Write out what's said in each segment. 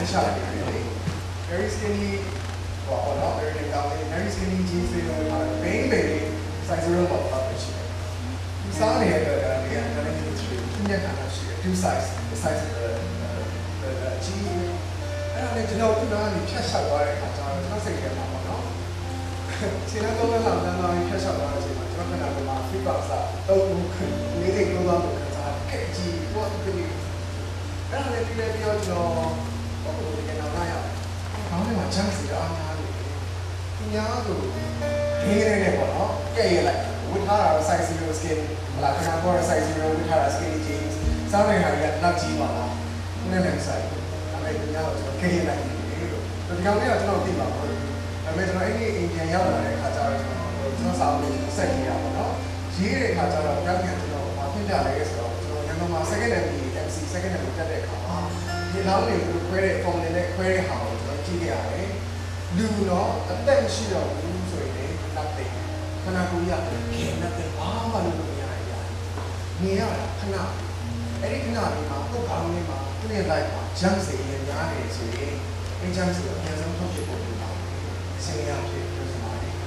下来的 very skinny 哇好 very very skinny jeans တွေတော့ baby size ရောပေါ့ပါရှိတယ်ဒီစားနေရတဲ့နေရာကလည်းဒီညခါရှိတယ် two size the size of the jeans အဲ့ဒါလည်းကျွန်တော်ခုနကနေဖြတ်လျှောက်သွားတဲ့အခါကျတော့ကျွန်တော်စိတ်ထဲမှာပေါ့နော်ခြေနောက်တော့လောက်တန်းဖြတ်လျှောက်သွားတဲ့အချိန်မှာကျွန်တော်ခဏကမှ free box တော့လေးစိတ်လုံးသွားလို့ခါခက်ကြီးပေါ့ဒီအဲ့ဒါလည်းဒီလည်းပြောကျွန်တော်ဟိုတကယ်တော့လာရအောင်ခေါင်းထဲမှာချမ်းစီအားများလို့သူများဆိုဒေးရဲနဲ့ပေါ့နော်ကဲ့ရလိုက်ဝတ်ထားတာ size 0 skin ဟလာခဏပေါ် size 0ဝတ်ထားတာ skinny jeans စောင်းနေတာကလက်ကြီးပါလားနည်းနည်းဆိုင်အဲ့ဒါကျွန်တော်ကဲ့ရလိုက်လို့ဒီကောင်လေးကကျွန်တော်သိပါဘူးဒါပေမဲ့ကျွန်တော်အဲ့ဒီအိမ်ပြန်ရောက်လာတဲ့အခါကျတော့ကျွန်တော်စာအုပ်လေးဆက်ကြည့်ရပါတော့ရေးတဲ့အခါကျတော့ကြောက်ကြကျွန်တော်မပြပြလဲဆိုတော့ကျွန်တော်ရန်ကုန်မှာ second hand MC second hand တက်တဲ့အခါမှာဒီလောင်းတွေကိုခွဲတဲ့ form နဲ့ခွဲတဲ့ဟာကိုကျွန်တော်ကြည့်ခဲ့ရတယ်လူတော့အသက်မရှိတော့ဘူးဆိုရင်လက်သိခဏကိုရခင်နဲ့ဘာမှလုပ်လို့မရရနေရတာခဏအဲ့ဒီခဏလေးမှာပုတ်ကောင်းလေးမှာတွေ့ရလိုက်မှာဂျမ်းစီရများနေဆိုရင်အဲ့ဂျမ်းစီကိုအများဆုံးထုတ်ပြဖို့လုပ်တာအစီအရဖြစ်ပြောစမှာလေ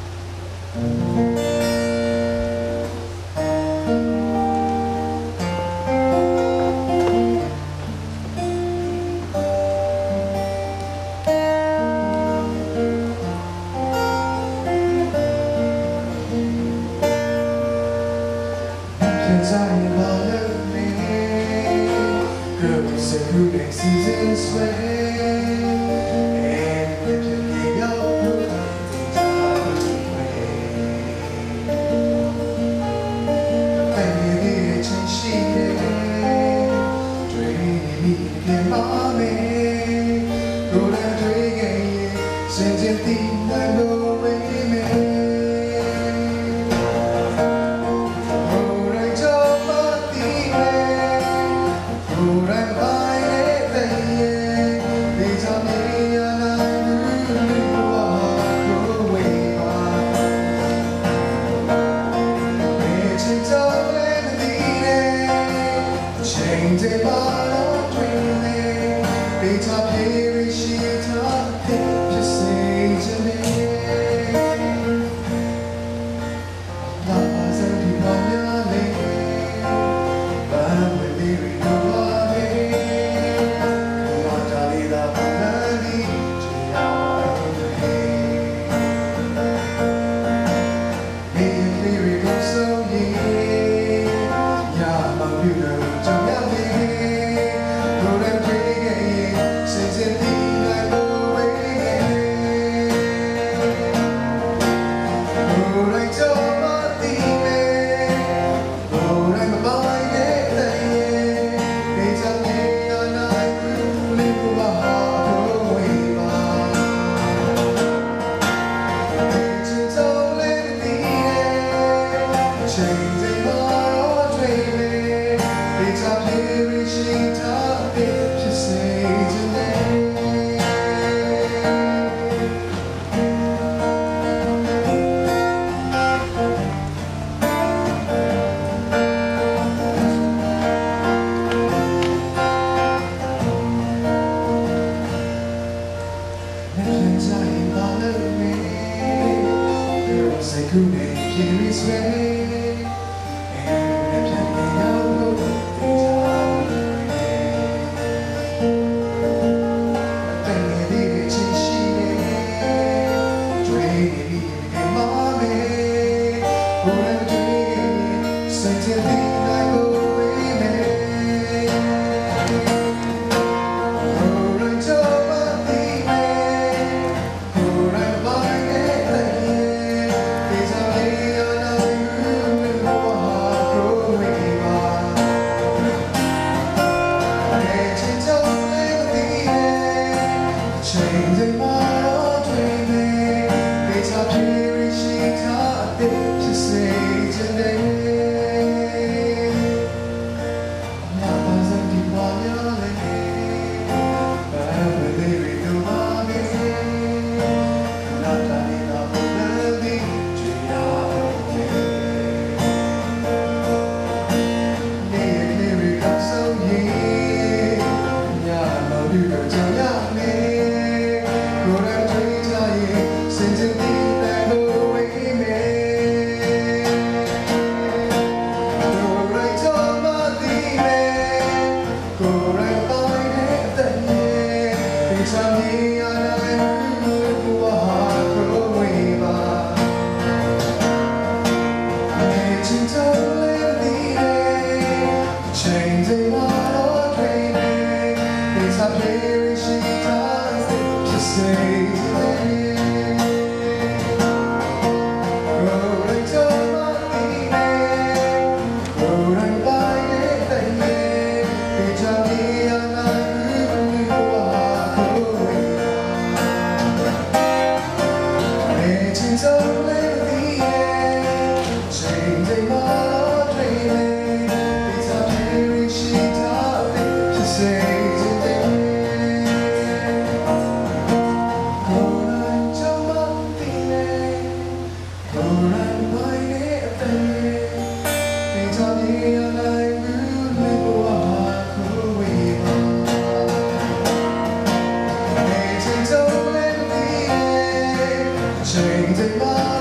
Change